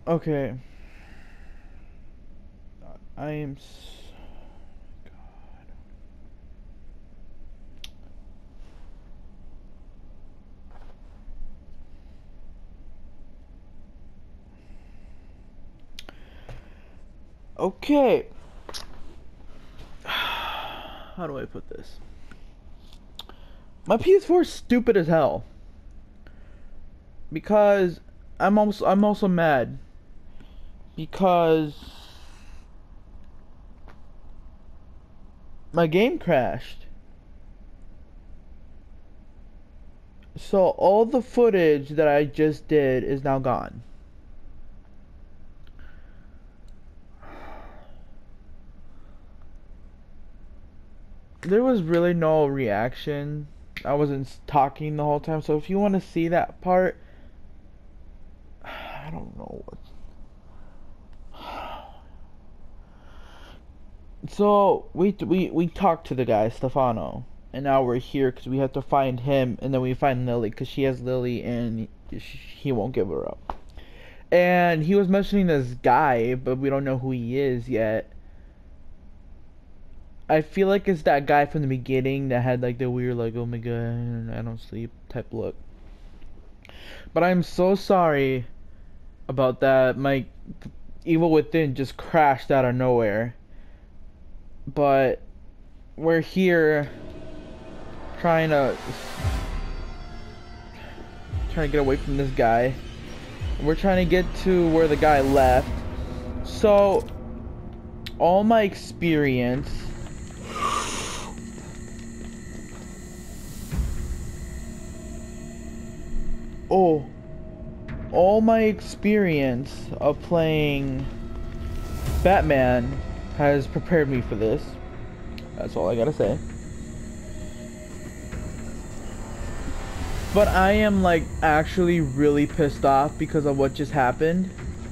Okay. I am. God. Okay. How do I put this? My PS4 is stupid as hell because I'm also mad because my game crashed. So all the footage that I just did is now gone. There was really no reaction. I wasn't talking the whole time. So if you want to see that part, I don't know what. So we talked to the guy Stefano, and now we're here because we have to find him, and then we find Lily because she has Lily, and he won't give her up. And he was mentioning this guy, but we don't know who he is yet. I feel like it's that guy from the beginning that had like the weird like oh my god I don't sleep type look. But I'm so sorry about that. My Evil Within just crashed out of nowhere. But we're here trying to get away from this guy. We're trying to get to where the guy left. So all my experience all my experience of playing Batman has prepared me for this. That's all I gotta say. But I am like actually really pissed off because of what just happened.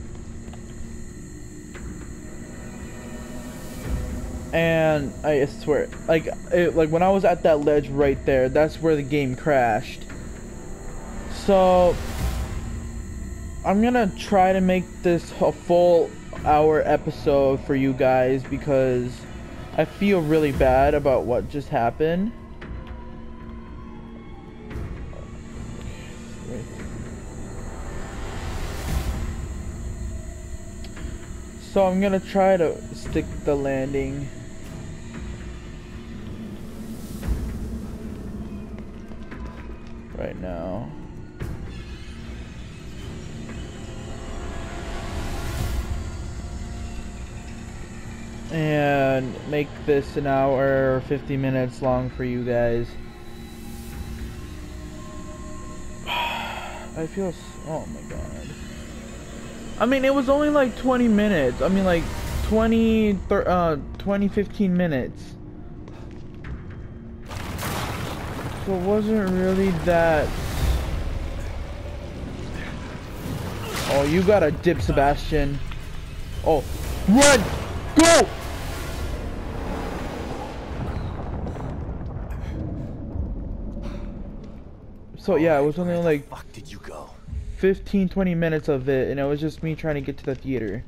And I swear, like when I was at that ledge right there, that's where the game crashed. So I'm gonna try to make this a full hour episode for you guys because I feel really bad about what just happened. So I'm gonna try to stick the landing. Right now. And make this an hour or 50 minutes long for you guys. I feel oh my god. I mean, it was only like 20 minutes. I mean, like 20 15 minutes. So it wasn't really that. Oh, you got a dip, Sebastian. Oh, run! Go! So yeah, it was only like fuck did you go? 15-20 minutes of it, and it was just me trying to get to the theater.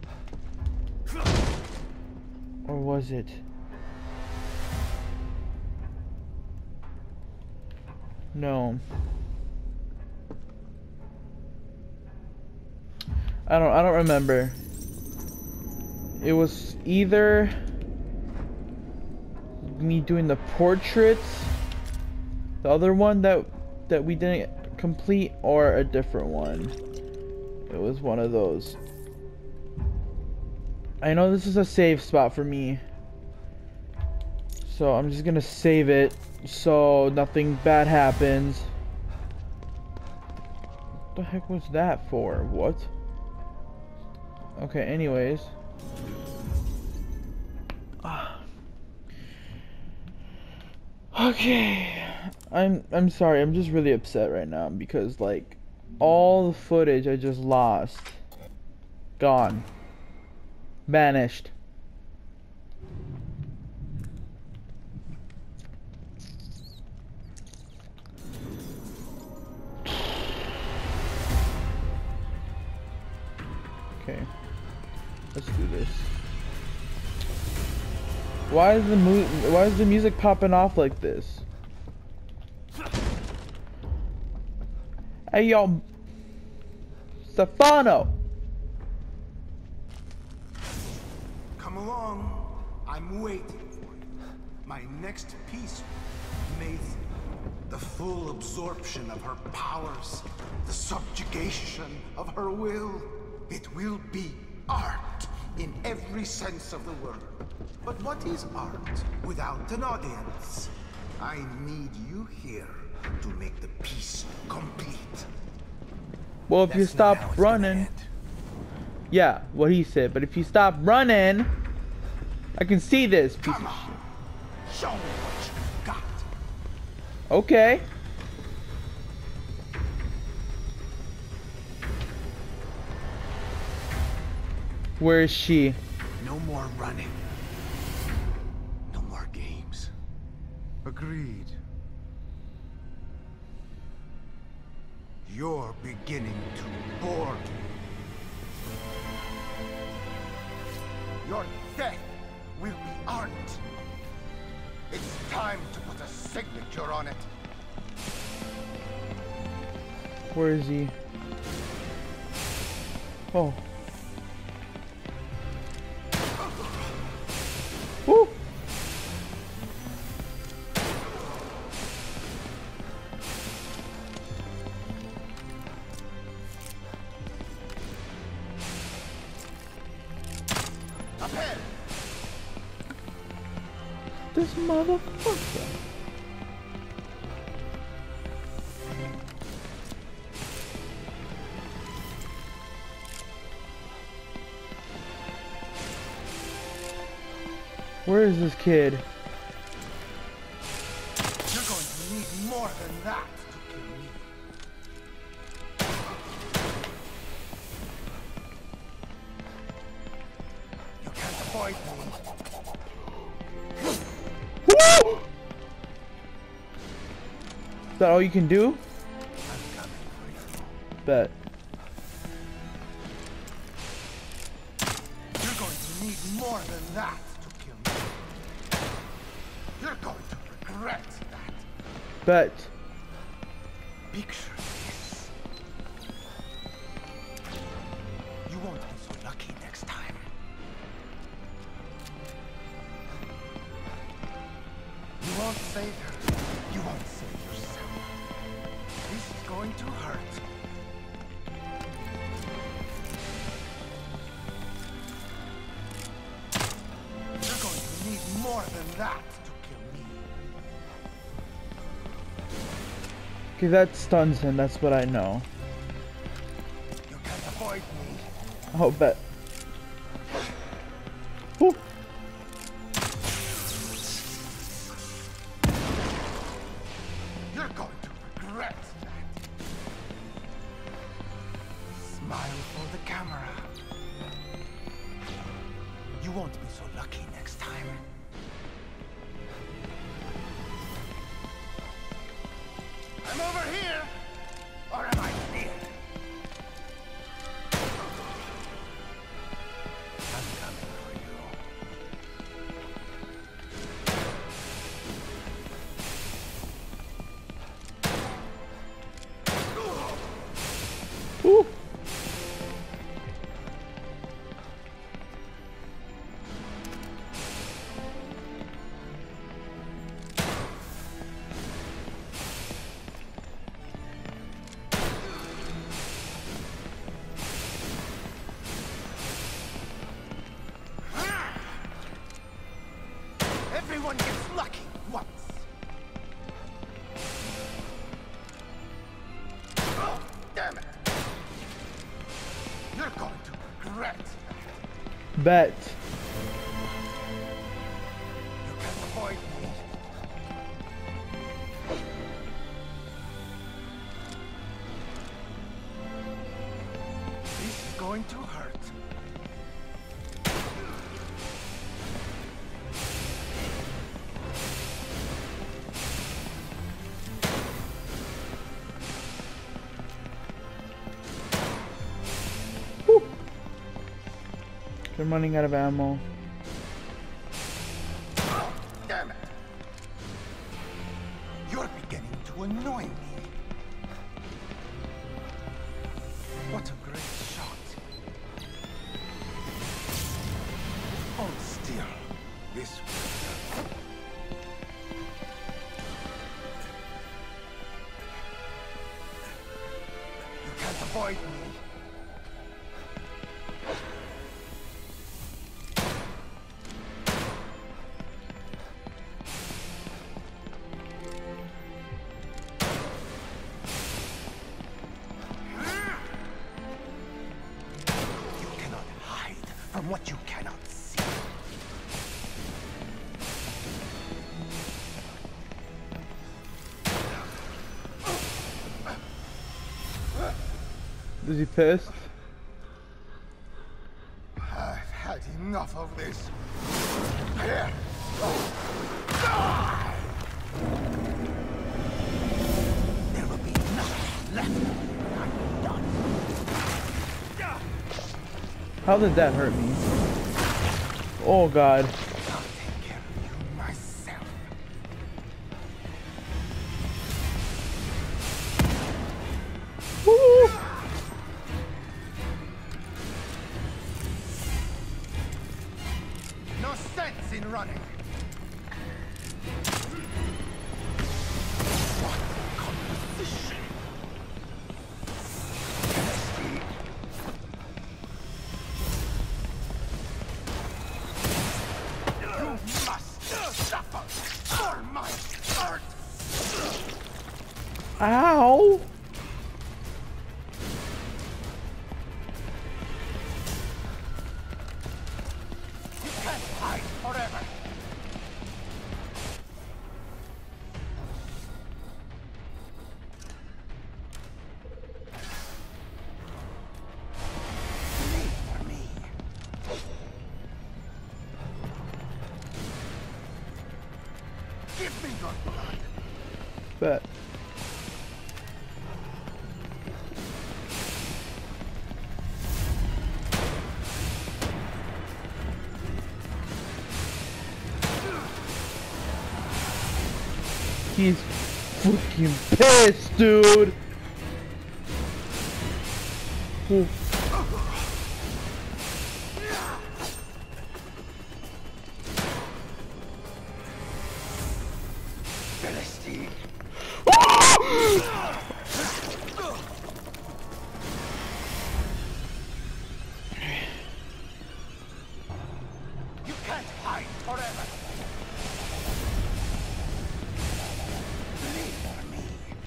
Or was it? No. I don't remember. It was either me doing the portraits, the other one that we didn't complete, or a different one. It was one of those. I know this is a save spot for me, so I'm just gonna save it so nothing bad happens. What the heck was that for? What? Okay, anyways. Okay. I'm sorry. I'm just really upset right now because like all the footage I just lost, gone, vanished. Okay. Let's do this. Why is the music popping off like this? Hey yo, Stefano. Come along. I'm waiting for you. My next piece, Mason. The full absorption of her powers, the subjugation of her will. It will be art in every sense of the word. But what is art without an audience? I need you here to make the piece complete. Well, if you stop running, yeah, what he said. But if you stop running, I can see this piece of shit. Show me what you got. Okay. Where is she? No more running. No more games. Agreed. You're beginning to bore me. Your death will be art. It's time to put a signature on it. Where is he? Oh. Woo! Ahead. This motherfucker. Where is this kid? You're going to need more than that to kill me. You can't avoid me. Woo! Is that all you can do? I'm coming for you. Bet. You're going to need more than that to kill me. You're going to regret that. Bet. Picture this. You won't be so lucky next time. You won't save her. You won't save yourself. This is going to hurt. You're going to need more than that to kill me. Okay, that stuns him, that's what I know. You can't avoid me. Oh, bet. Woo! You're going to regret that. Smile for the camera. You won't be so lucky next time. I'm over here! Or am I here? I'm coming for you. Woo! Everyone gets lucky once. Oh, damn it. You're going to regret that. Bet. You can't avoid me. This is going to hurt. I'm running out of ammo. Damn it! You're beginning to annoy me. What a great shot. Hold still. This will. You can't avoid me. From what you cannot see. Is he pissed? I've had enough of this. Here. Die! There will be nothing left of you. I'm done. How did that hurt me? Oh god. I'll take care of you myself. Woo! No sense in running. What composition? You must suffer for my art. Ow! You can't hide forever. Leave for me. Give me your blood. Bet. He's fucking pissed, dude. Ooh. Philistine. You can't hide forever. Leave for me.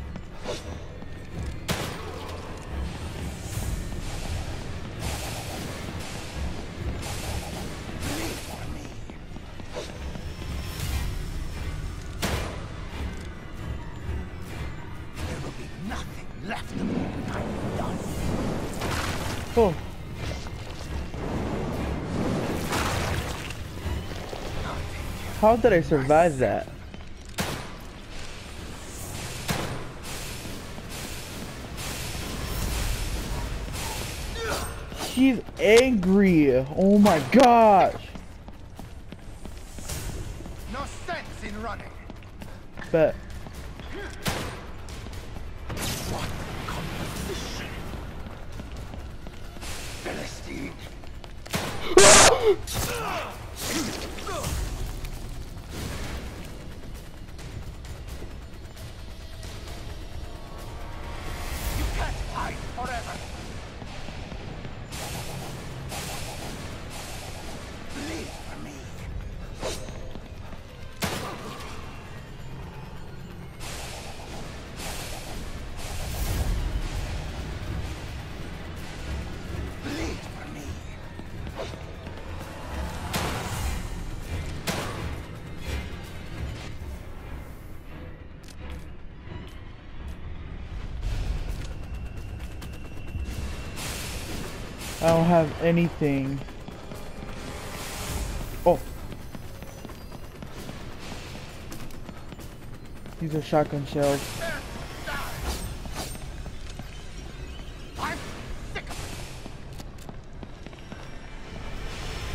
Leave for me. There will be nothing left of me. I'm done. Oh. How did I survive that? He's angry. Oh my gosh. No sense in running. Bet. What composition? Philistine. You can't hide forever. Leave for me. Bleed for me. I don't have anything. Oh. These are shotgun shells. I'm sick of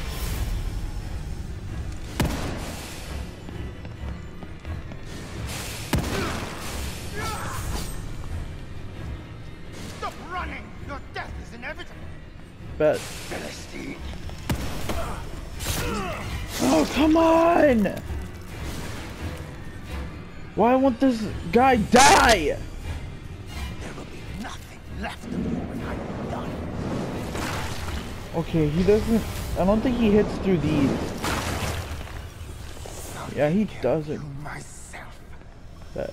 Bet. Oh, come on! Why won't this guy die? There will be nothing left of you when I'm done. Okay, he doesn't... I don't think he hits through these. Yeah, he doesn't. You myself. Bet.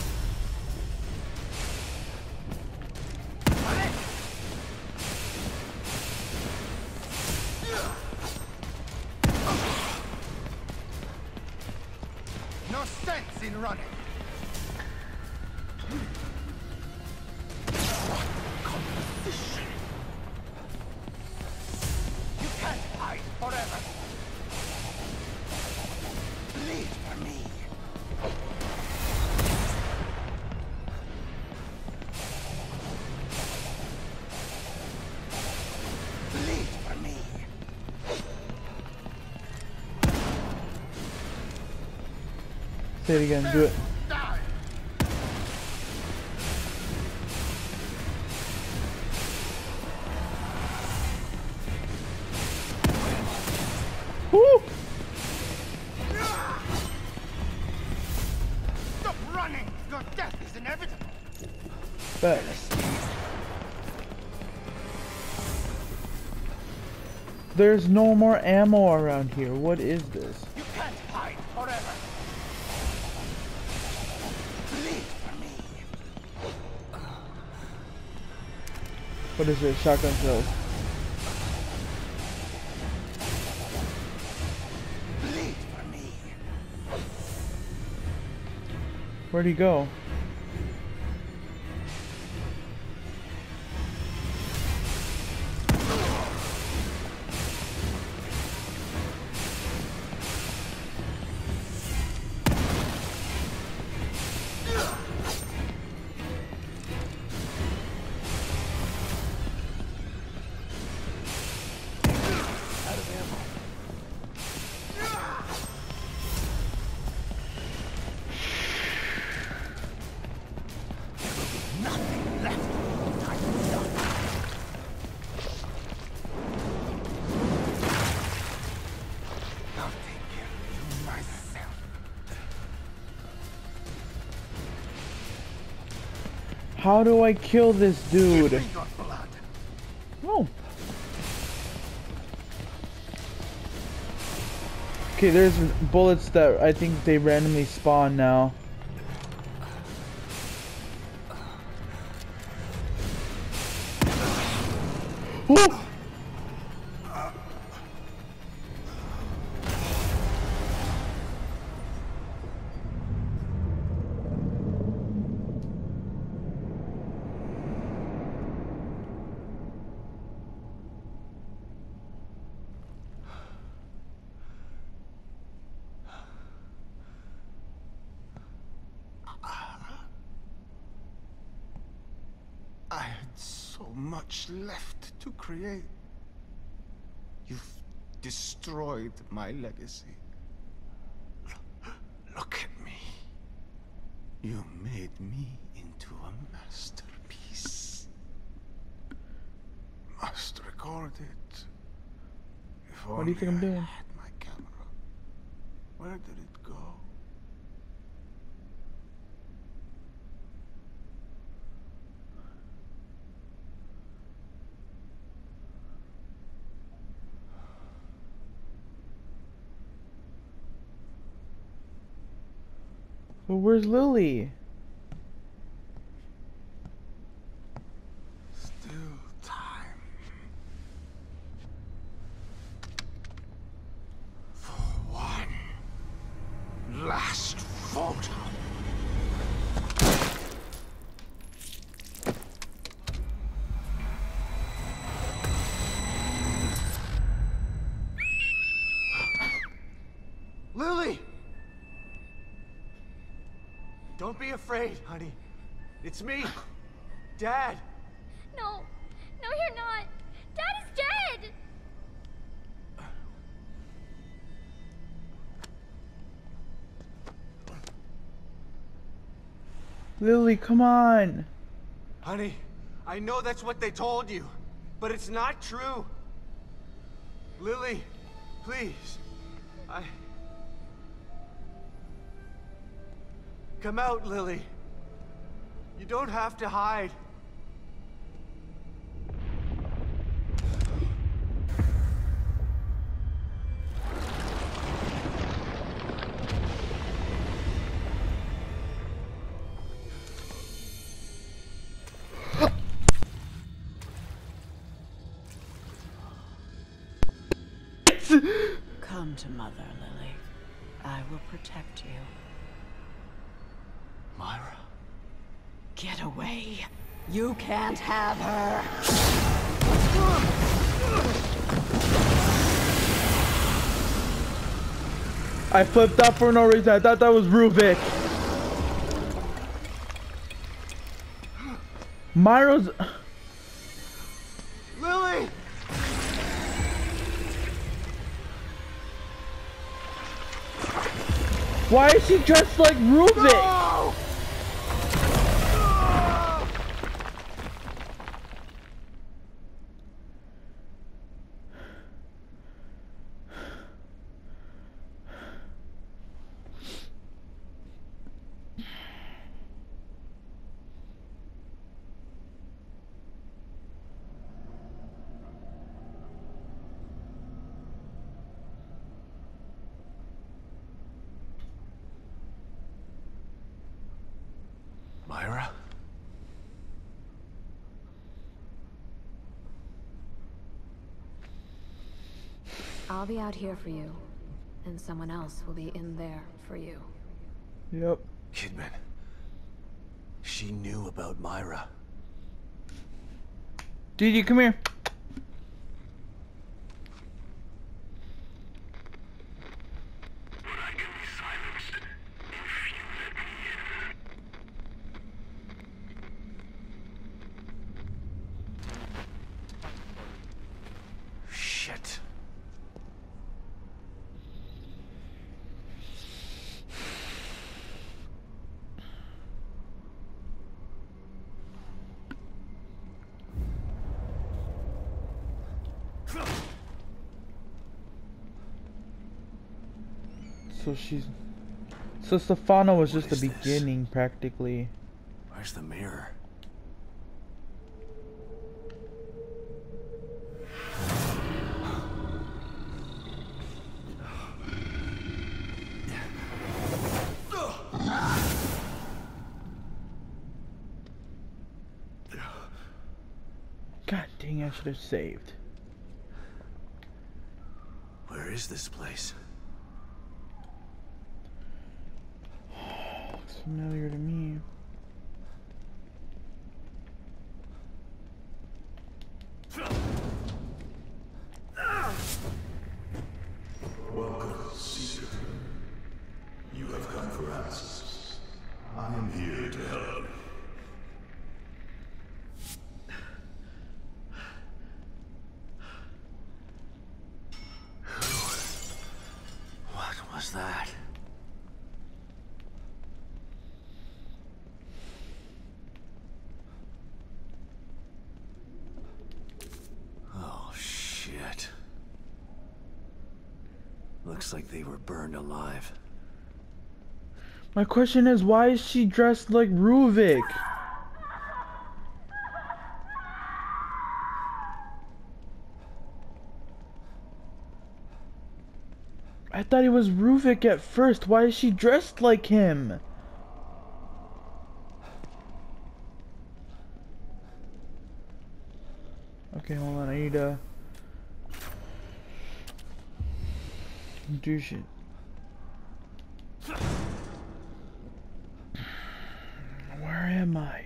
No sense in running. Composition. You can't hide forever. Bleed for me. Bleed for me. Say it again, do it. Die. Woo! Stop running. Your death is inevitable. Bet. There's no more ammo around here. What is this? You can't hide forever. Bleed for me. What is this? Shotgun shells. Bleed for me. Where'd he go? Nothing left when I'm done. I'll take care of you myself. How do I kill this dude? Give me your blood. Oh. Okay, there's bullets that I think they randomly spawn now. Ooh! I had so much left to create. You've destroyed my legacy. Look at me. You made me into a masterpiece. Must record it. If What do you think I'm only I doing? had my camera. Where did it go? But where's Lily? Still time. For one last photo. Lily! Don't be afraid, honey. It's me, Dad. No, no, you're not. Dad is dead. Lily, come on. Honey, I know that's what they told you. But it's not true. Lily, please. Come out, Lily. You don't have to hide. Come to Mother, Lily. I will protect you. Myra? Get away. You can't have her. I flipped out for no reason. I thought that was Ruvik. Myra's... Lily! Why is she dressed like Ruvik? No! Myra? I'll be out here for you, and someone else will be in there for you. Yep. Kidman. She knew about Myra. Gigi, come here. Shit. So Stefano was just What the is this? beginning, practically. Where's the mirror? God dang, I should have saved. Where is this place? Looks familiar to me. Welcome, Seeker. You have come for answers. I am here to help. What was that? Oh, shit. Looks like they were burned alive. My question is, why is she dressed like Ruvik? I thought he was Ruvik at first. Why is she dressed like him? Okay, hold on. I need to do shit. Where am I?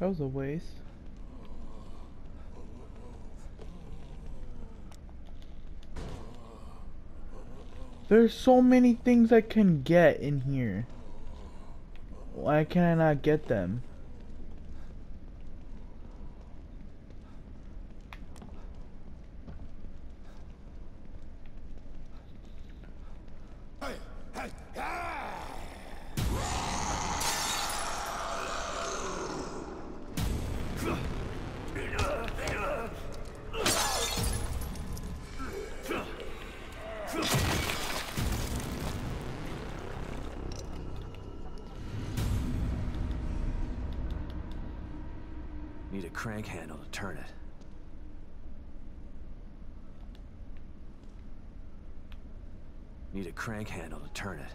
That was a waste. There's so many things I can get in here. Why can I not get them? Need a crank handle to turn it. Need a crank handle to turn it.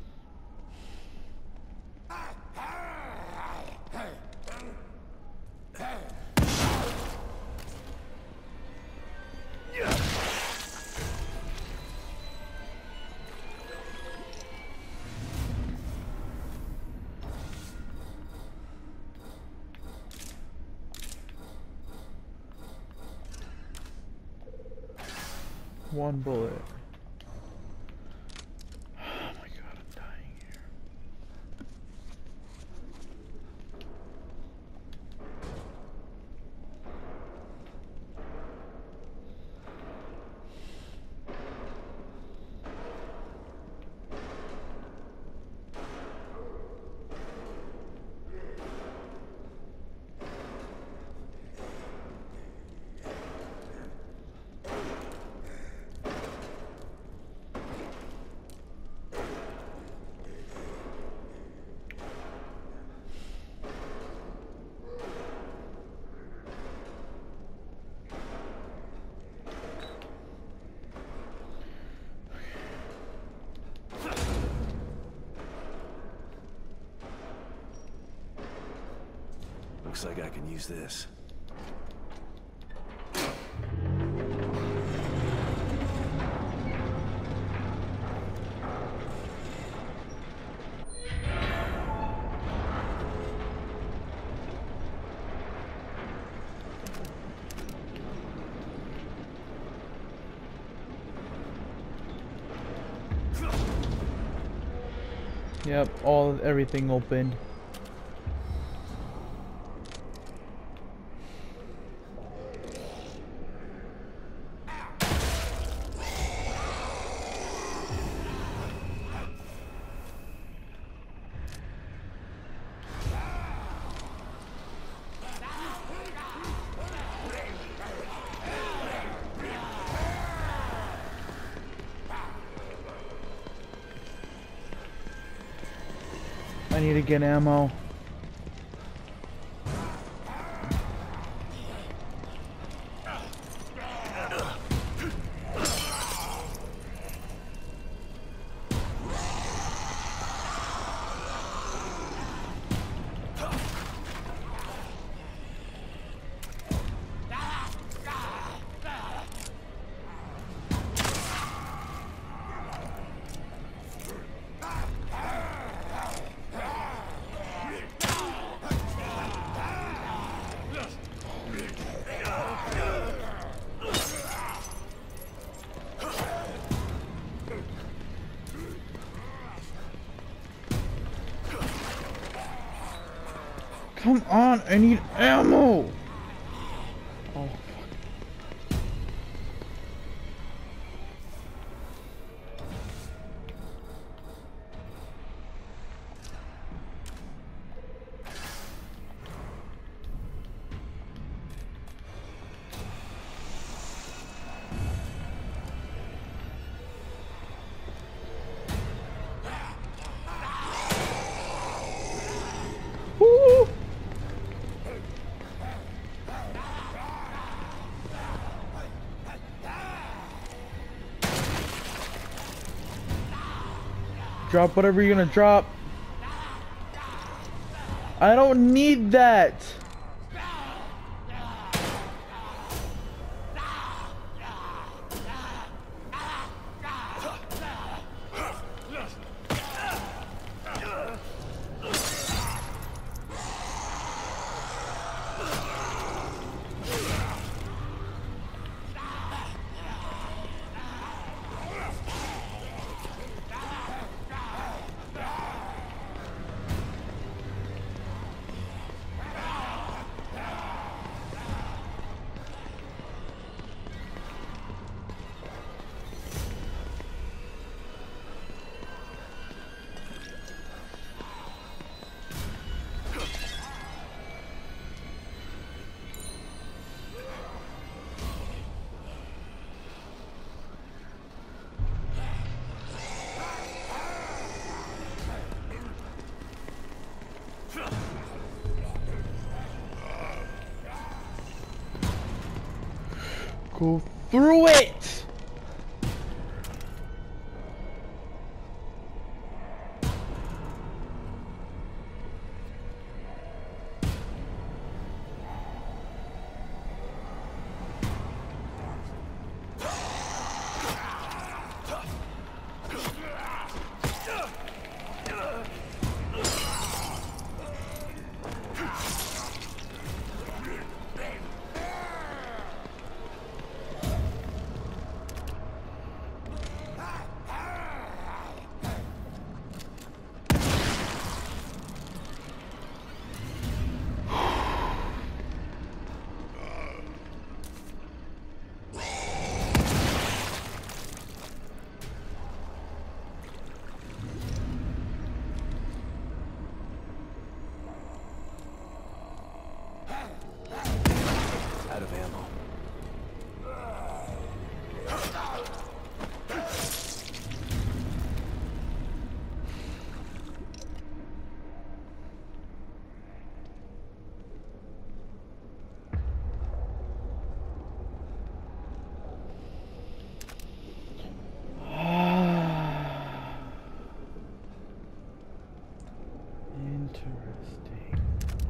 One bullet. Oh my god, I'm dying here. Looks like I can use this. Yep, everything opened. I need to get ammo. Come on, I need ammo! Oh, woo! Drop whatever you're gonna drop. I don't need that. Go through it! Out of ammo. Interesting.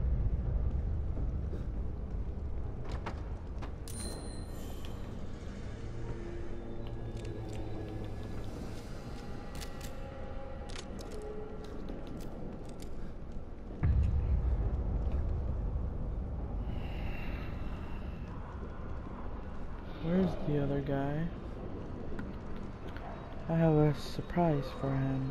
Where's the other guy? I have a surprise for him.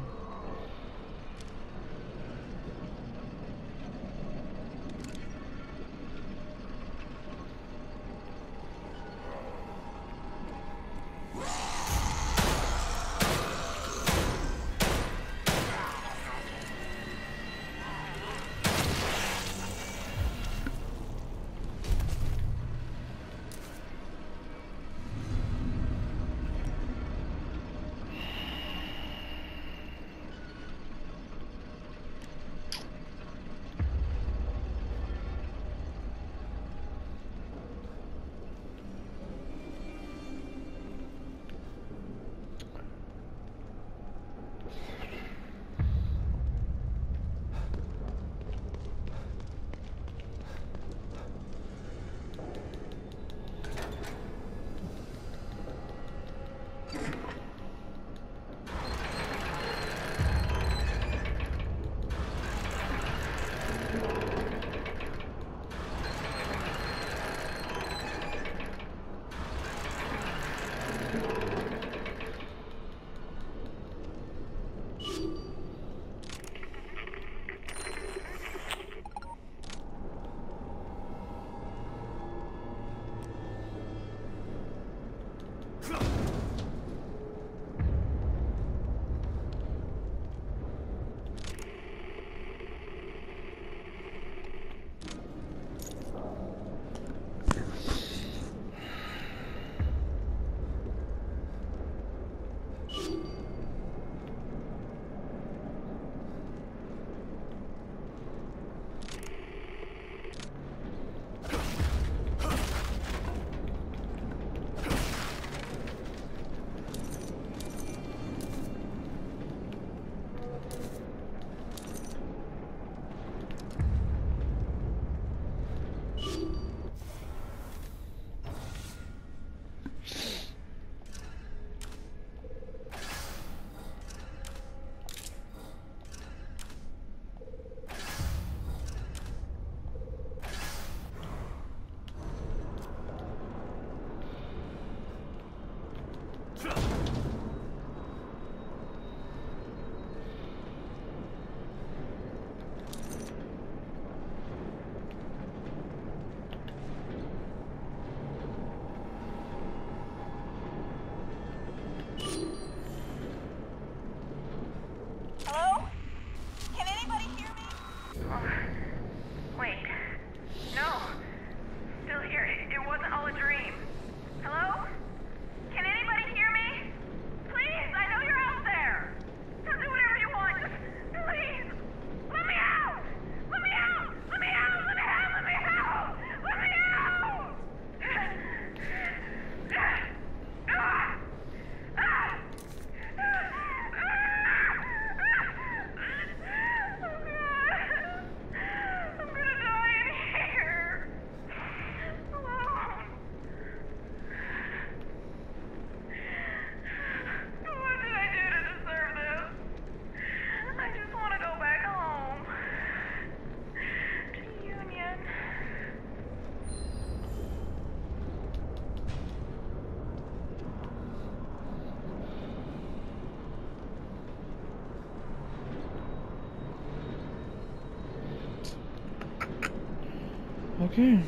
Okay.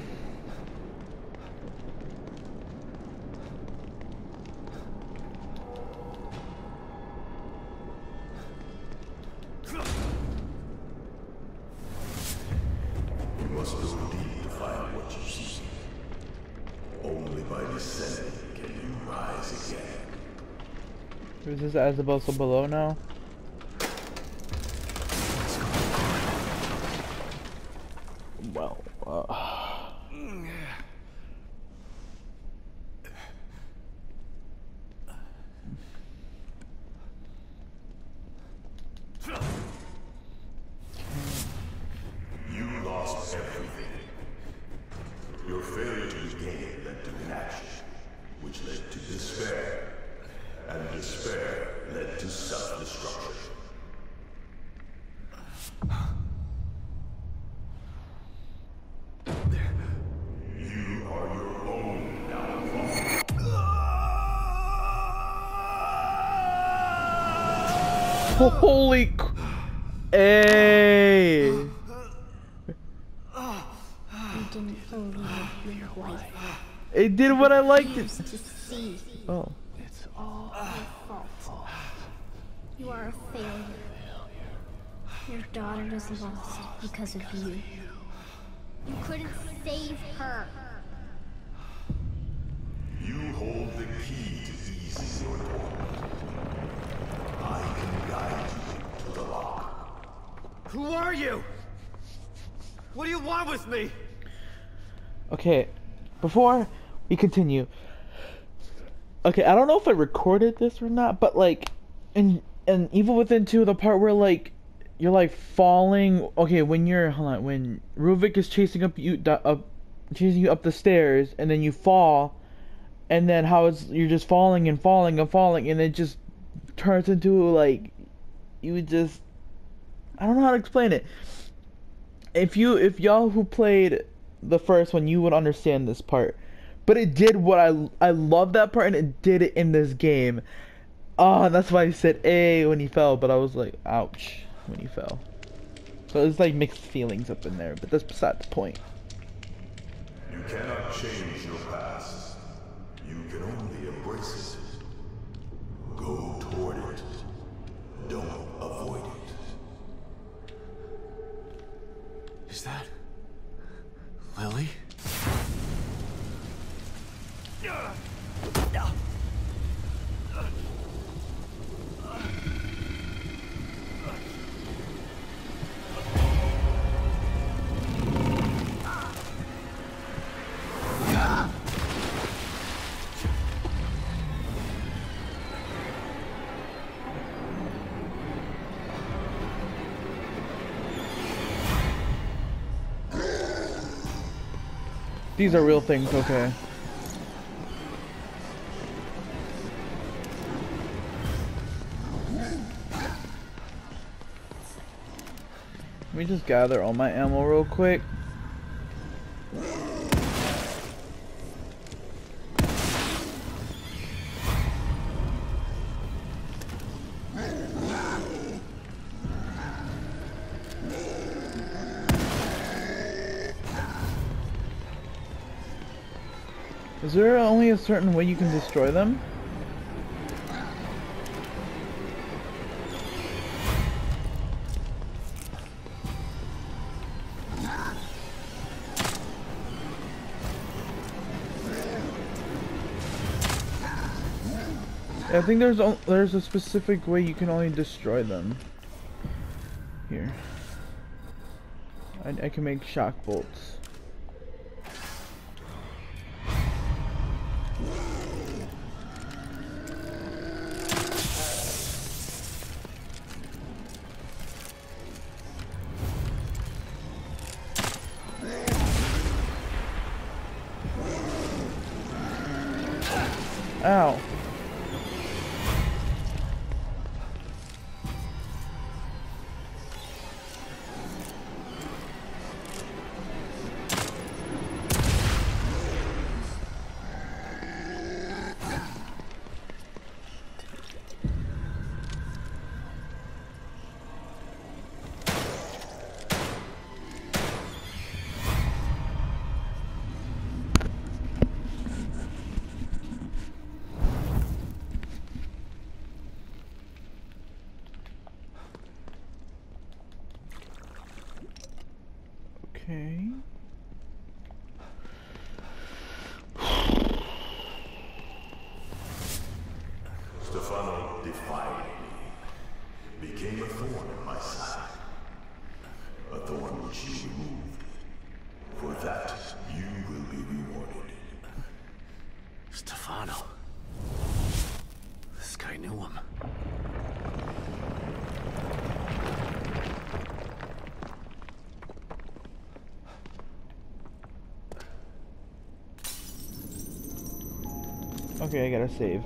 You must go deep to find what you seek. Only by descending can you rise again. Is this as above so below now? Well, You lost everything. Your failure to regain led to inaction, which led to despair. And despair led to self-destruction. You are your own downfall. holy hey! You didn't believe your wife. It did what I liked it. Refused to see. Oh. It's all your fault. You are a failure. Your daughter is lost because of you. You couldn't save her. You hold the key to easing your torment. I can guide you to the lock. Who are you? What do you want with me? Okay, before we continue. Okay, I don't know if I recorded this or not, but like in Evil Within 2, the part where like you're like falling. Okay, when when Ruvik is chasing chasing you up the stairs, and then you fall, and then you're just falling and falling and falling, and it just turns into like you just, I don't know how to explain it. If y'all who played the first one, you would understand this part. But it did what I love that part, and it did it in this game. Oh, that's why I said A when he fell, but I was like, ouch when he fell. So it's like mixed feelings up in there, but that's beside the point. You cannot change your past. You can only embrace it. Go toward it. Don't avoid it. Is that Lily? These are real things, okay. Let me just gather all my ammo real quick. Is there only a certain way you can destroy them? I think there's a specific way you can only destroy them. Here. I can make shock bolts. Ow. Stefano. This guy knew him. Okay, I gotta save.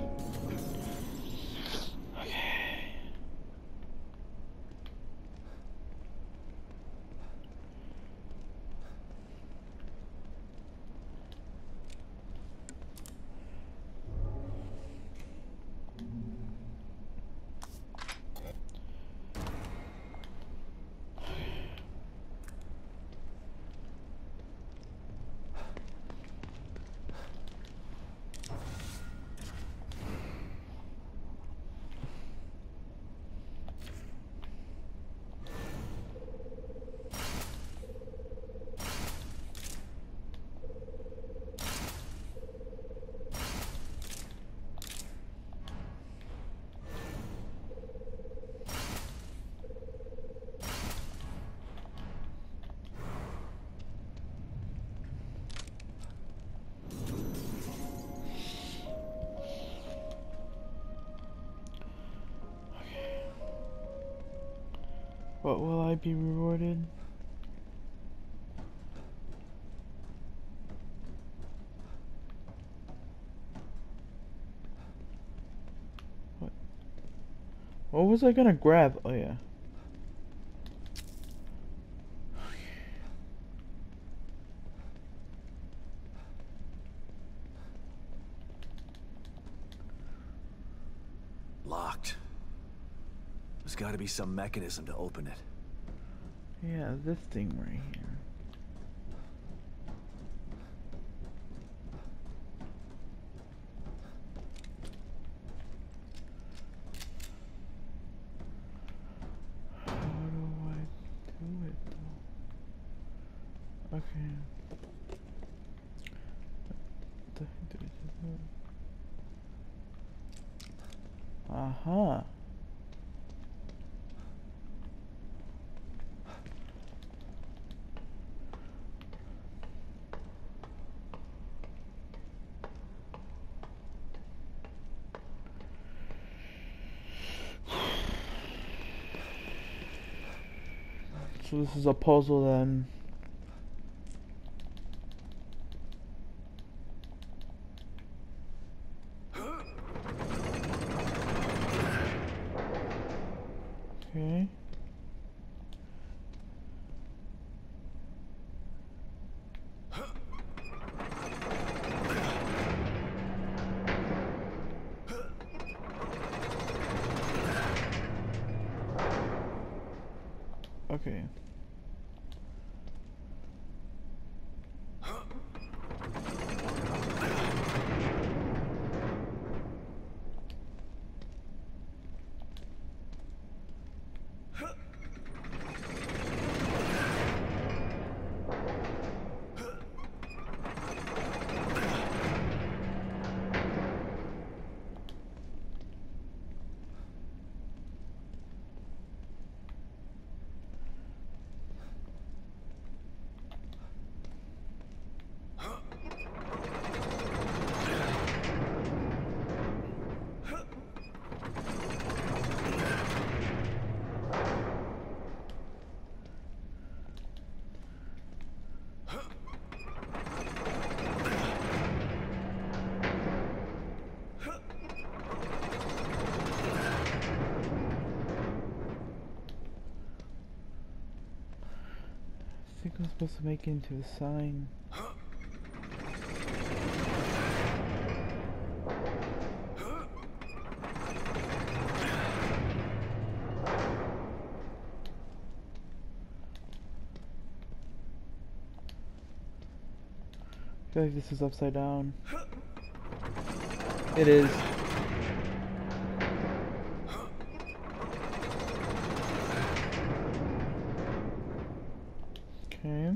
What will I be rewarded? What was I gonna grab? Oh yeah. Locked. There's gotta be some mechanism to open it. Yeah, this thing right here. How do I do it though? Okay. What the heck did I just do? Uh-huh. So this is a puzzle then. Okay. Okay. I think I'm supposed to make it into the sign. I feel like this is upside down. It is. Okay.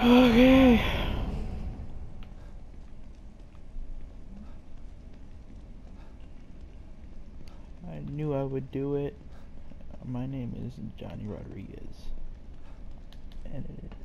Okay. I knew I would do it. My name is Johnny Rodriguez. And it is.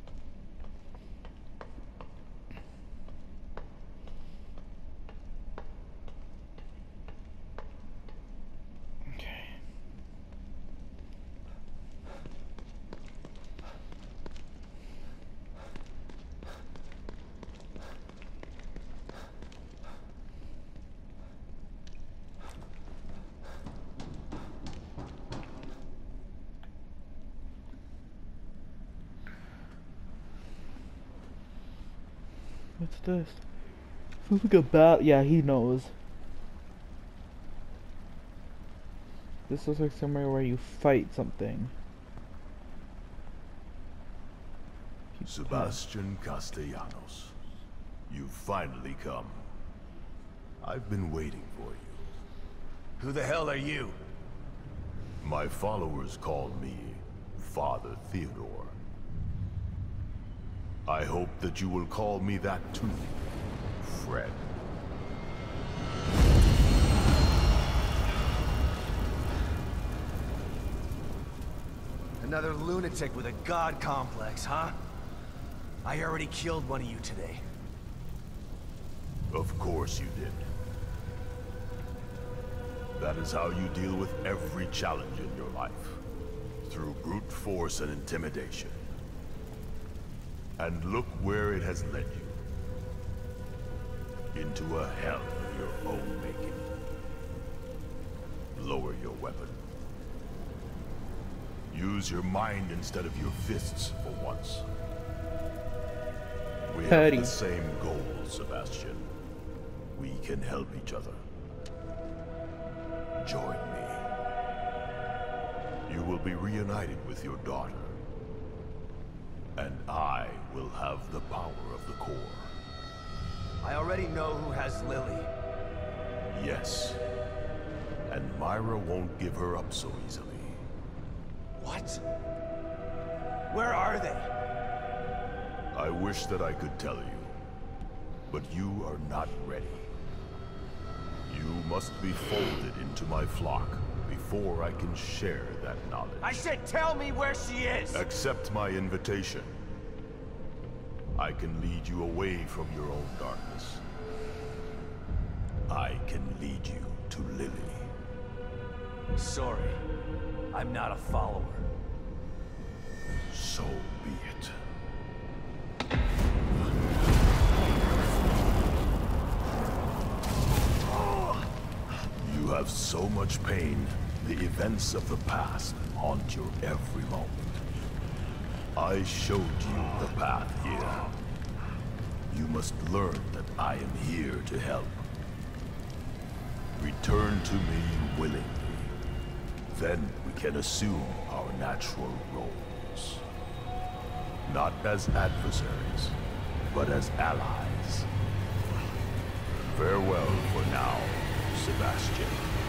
What's this? Looks like a bat. Yeah, he knows. This looks like somewhere where you fight something. Sebastian Castellanos, you've finally come. I've been waiting for you. Who the hell are you? My followers call me Father Theodore. I hope that you will call me that too, Fred. Another lunatic with a god complex, huh? I already killed one of you today. Of course you did. That is how you deal with every challenge in your life. Through brute force and intimidation. And look where it has led you. Into a hell of your own making. Lower your weapon. Use your mind instead of your fists for once. We have the same goal, Sebastian. We can help each other. Join me. You will be reunited with your daughter. And I will have the power of the core. I already know who has Lily. Yes. And Myra won't give her up so easily. What? Where are they? I wish that I could tell you, but you are not ready. You must be folded into my flock before I can share that knowledge. I said tell me where she is! Accept my invitation. I can lead you away from your own darkness. I can lead you to Lily. Sorry, I'm not a follower. So be it. You have so much pain, the events of the past haunt your every moment. I showed you the path here. You must learn that I am here to help. Return to me willingly. Then we can assume our natural roles. Not as adversaries, but as allies. Farewell for now, Sebastian.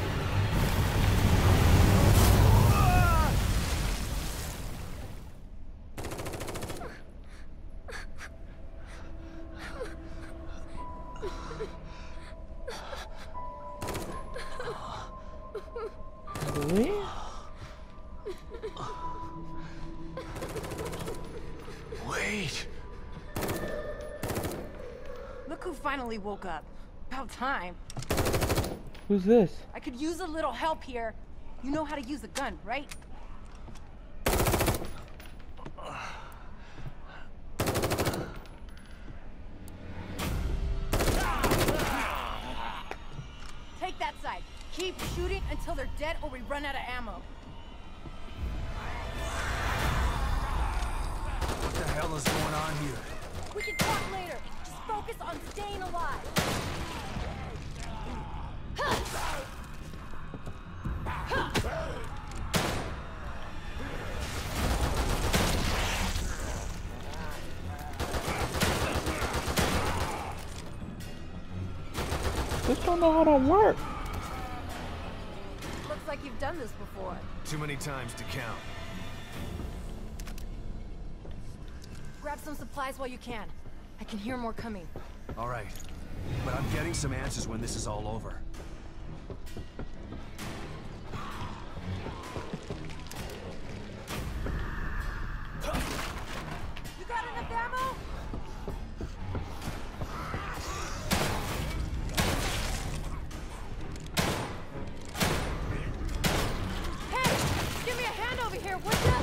Really? Wait! Look who finally woke up. About time. Who's this? I could use a little help here. You know how to use a gun, right? Take that side. Keep shooting until they're dead or we run out of ammo. What the hell is going on here? We can talk later. Just focus on staying alive. Just don't know how to work. Looks like you've done this before. Too many times to count. Grab some supplies while you can. I can hear more coming. All right. But I'm getting some answers when this is all over. You got enough ammo? Hey! Give me a hand over here, would ya?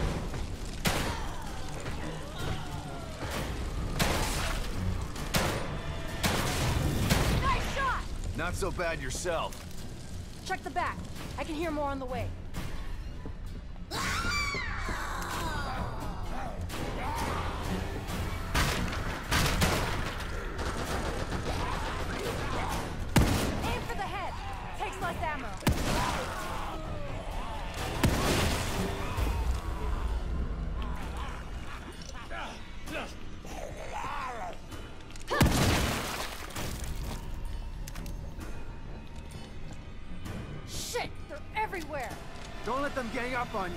Nice shot! Not so bad yourself. Check the back. I can hear more on the way. Aim for the head. Takes less ammo. Shit! They're everywhere! Don't let them gang up on you.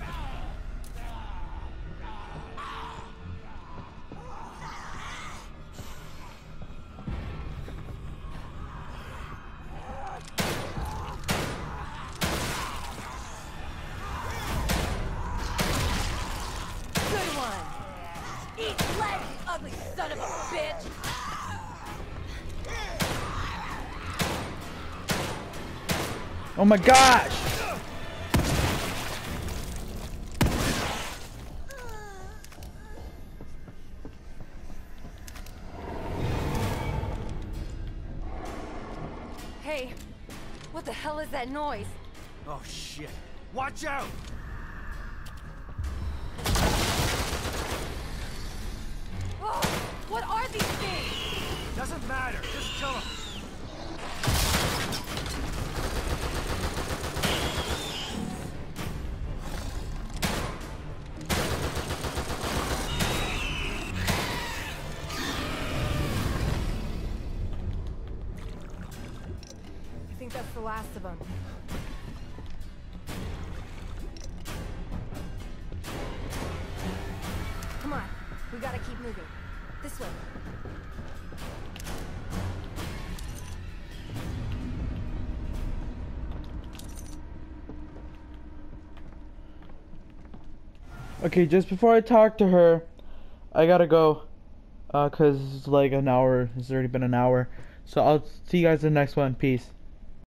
Good one! Eat legs, you ugly son of a bitch! Oh my gosh! Hey, what the hell is that noise? Oh shit. Watch out! Oh, what are these things? Doesn't matter. Just kill them. I think that's the last of them. Come on, we gotta keep moving. This way. Okay, just before I talk to her, I gotta go. Cause it's like an hour. It's already been an hour. So I'll see you guys in the next one. Peace.